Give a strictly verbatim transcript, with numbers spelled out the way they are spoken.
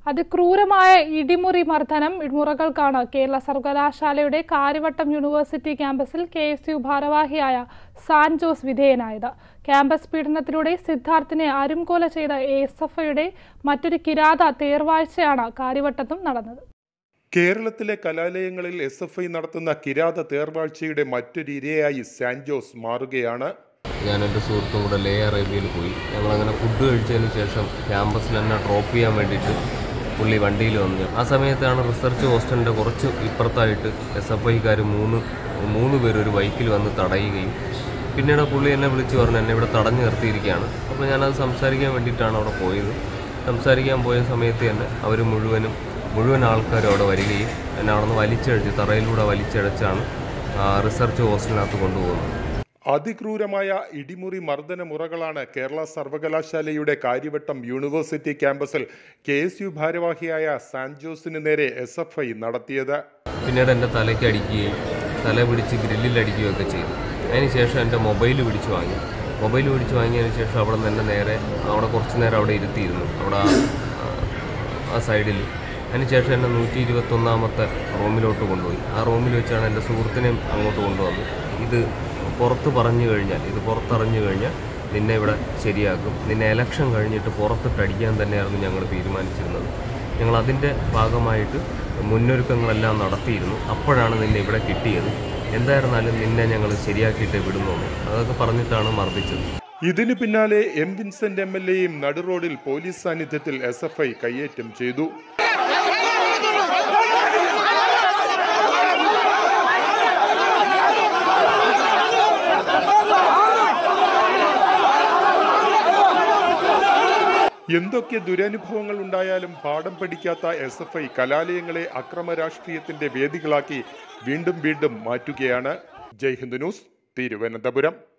അതിക്രൂരമായ ഇടിമുറി മർദ്ദനം ഇടിമുറകൾക്കാണ് കേരള സർവകലാശാലയുടെ കാര്യവട്ടം യൂണിവേഴ്സിറ്റി ക്യാമ്പസിൽ കെ എസ് യു ഭാരവാഹിയായ സാൻ ജോസ് വിധേയനായത്. ക്യാമ്പസ് പീഡനത്തിലൂടെ സിദ്ധാർത്ഥിനെ അരുംകൊല ചെയ്ത എസ് എഫ് ഐയുടെ മറ്റൊരു കിരാത തേർവാഴ്ചയാണ് കാര്യവട്ടത്തും നടന്നത്. കേരളത്തിലെ കലാലയങ്ങളിൽ എസ് എഫ് ഐ നടത്തുന്ന കിരാത തേർവാഴ്ചയുടെ മറ്റൊരു ഇരയായി സാൻ ജോസ് മാറുകയാണ്. ഞാൻ എൻ്റെ സുഹൃത്തും കൂടെ ലേ അറേബ്യയിൽ പോയി. ഞങ്ങളങ്ങനെ ഫുഡ് കഴിച്ചതിന് ശേഷം ക്യാമ്പസിൽ എന്നെ ഡ്രോപ്പ് ചെയ്യാൻ വേണ്ടിയിട്ട് പുള്ളി വണ്ടിയിൽ വന്നു. ആ സമയത്താണ് റിസർച്ച് ഹോസ്റ്റലിൻ്റെ കുറച്ച് ഇപ്പുറത്തായിട്ട് എസ് എഫ് ഐക്കാർ മൂന്ന് മൂന്ന് പേര് ഒരു ബൈക്കിൽ വന്ന് തടയുകയും പിന്നീട് പുള്ളി എന്നെ വിളിച്ച് പറഞ്ഞു എന്നെ ഇവിടെ തടഞ്ഞു നിർത്തിയിരിക്കുകയാണ്. അപ്പോൾ ഞാനത് സംസാരിക്കാൻ വേണ്ടിയിട്ടാണ് അവിടെ പോയത്. സംസാരിക്കാൻ പോയ സമയത്ത് തന്നെ അവർ മുഴുവനും മുഴുവൻ ആൾക്കാരും അവിടെ വരികയും എന്നെ അവിടെ നിന്ന് വലിച്ചഴച്ച് തറയിലൂടെ വലിച്ചഴച്ചാണ് റിസർച്ച് ഹോസ്റ്റലിനകത്ത് കൊണ്ടുപോകുന്നത്. അതിക്രൂരമായ ഇടിമുറി മർദ്ദന മുറകളാണ് കേരള സർവകലാശാലയുടെ കാര്യവട്ടം യൂണിവേഴ്സിറ്റി ക്യാമ്പസിൽ കെ എസ് യു ഭാരവാഹിയായ സാൻ ജോസിന് നേരെ എസ് എഫ് ഐ നടത്തിയത്. പിന്നീട് എൻ്റെ തലയ്ക്ക് അടിക്കുകയും തല പിടിച്ച് ഗ്രില്ലിൽ അടിക്കുകയൊക്കെ ചെയ്തു. അതിനുശേഷം എൻ്റെ മൊബൈൽ പിടിച്ചു വാങ്ങി. മൊബൈൽ പിടിച്ചു വാങ്ങിയതിന് ശേഷം അവിടെ നിന്ന് തന്നെ നേരെ അവിടെ കുറച്ച് നേരം അവിടെ ഇരുത്തിയിരുന്നു, അവിടെ ആ സൈഡിൽ. അതിനുശേഷം എന്നെ നൂറ്റി ഇരുപത്തൊന്നാമത്തെ റൂമിലോട്ട് കൊണ്ടുപോയി. ആ റൂമിൽ വെച്ചാണ് എൻ്റെ സുഹൃത്തിനെയും അങ്ങോട്ട് കൊണ്ടുവന്നത്. ഇത് പുറത്ത് പറഞ്ഞു കഴിഞ്ഞാൽ ഇത് പുറത്തറിഞ്ഞു കഴിഞ്ഞാൽ നിന്നെ ഇവിടെ ശരിയാക്കും, നിന്നെ എലക്ഷൻ കഴിഞ്ഞിട്ട് പുറത്തിട്ടടിക്കാൻ തന്നെയായിരുന്നു ഞങ്ങൾ തീരുമാനിച്ചിരുന്നത്. ഞങ്ങൾ അതിൻ്റെ ഭാഗമായിട്ട് മുന്നൊരുക്കങ്ങളെല്ലാം നടത്തിയിരുന്നു. അപ്പോഴാണ് നിന്നെ ഇവിടെ കിട്ടിയത്. എന്തായിരുന്നാലും നിന്നെ ഞങ്ങൾ ശരിയാക്കിയിട്ട് വിടുന്നുള്ളൂ, അതൊക്കെ പറഞ്ഞിട്ടാണ് മർദ്ദിച്ചത്. ഇതിന് പിന്നാലെ എം വിൻസെന്റ് എം എൽ എയും നടുറോഡിൽ പോലീസ് സാന്നിധ്യത്തിൽ എസ് എഫ് ഐ കയ്യേറ്റം ചെയ്തു. എന്തൊക്കെ ദുരനുഭവങ്ങൾ ഉണ്ടായാലും പാഠം പഠിക്കാത്ത എസ് എഫ് ഐ കലാലയങ്ങളെ അക്രമ രാഷ്ട്രീയത്തിന്റെ വേദികളാക്കി വീണ്ടും വീണ്ടും മാറ്റുകയാണ്. ജയ് ഹിന്ദ് ന്യൂസ്, തിരുവനന്തപുരം.